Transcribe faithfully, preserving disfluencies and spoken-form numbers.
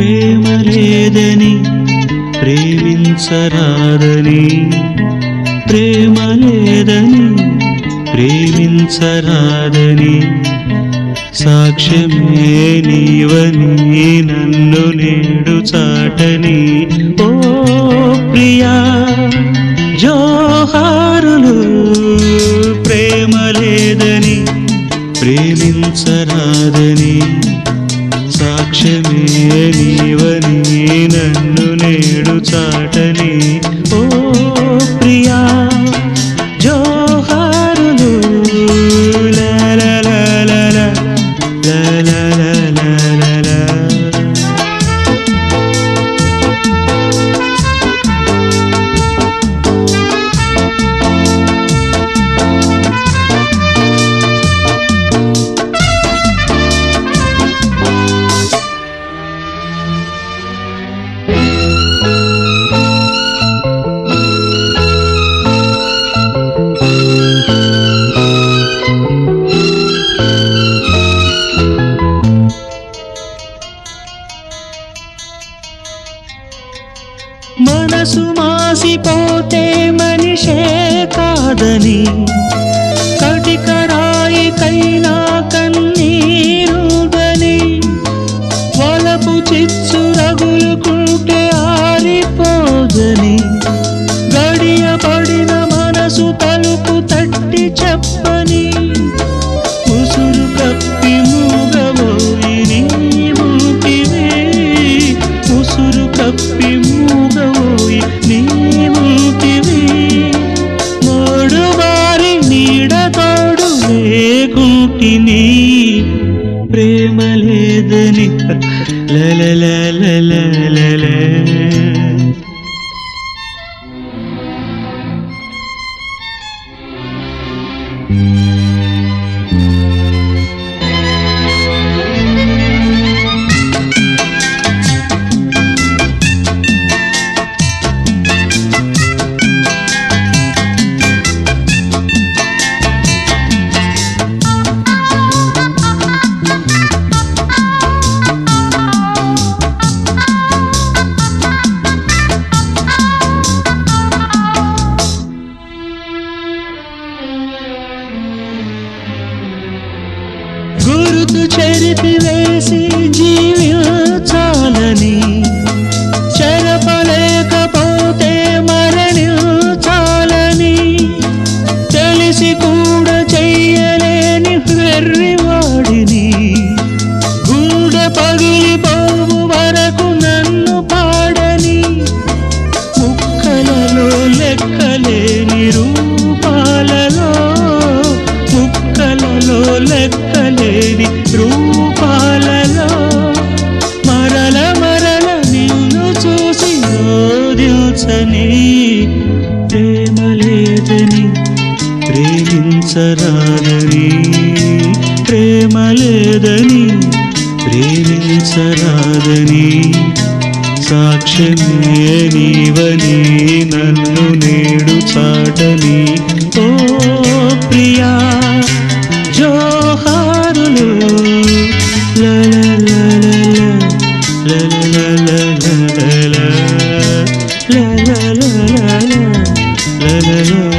ప్రేమ లేదని ప్రేమించరాదని ప్రేమ లేదని ప్రేమించరాదని సాక్ష్యమే నీవని నన్ను నేడు చాటని ఓ ప్రియా జోహారులు ప్రేమ లేదని ప్రేమించరాదని సాక్ష్యమే నీవని నన్ను నేడు చాటని ఓ ప్రియా జోహారులు లా లా లా లా లా లా లా లా లా లా. మనసు మాసిపోతే మనిషే కాదని కటికరాయికైనా కన్నీరుదని వలపు చిచ్చు రగులుకుంటే ఆరిపోదని గడియ పడిన మనసు తలుపు తట్టి చెప్పని ఉసురు కప్పి మూగబోయి నీవుంటివే ఉసురు కప్పి మూగబోయి నీవుంటివే మోడు వారి నీడ తోడు లేకుంటిని ప్రేమ లేదని లలలలలలలల. గురుతు చెరిపి వేసి జీవించాలని చెరపలేకపోతే మరణించాలని తెలిసి కూడా చెయ్యలేని వెర్రివాడిని గుండె పగిలిపోవు వరకు నన్ను పాడని ముక్కలలో లెక్కలేని రూపాలలో ముక్కలలో లెక్కలేని రూపాలలో మరల మరల నిన్ను చూసి ఓదిల్చని ప్రేమ లేదని ప్రేమించరాదని ప్రేమ లేదని ప్రేమించరాదని సాక్ష్యమే నీవని నన్ను నేడు చాటని ఓ ప్రియా జోహారులు లా లా లా లా లా లా లా లా లా లా లా లా లా లా లా లా లా.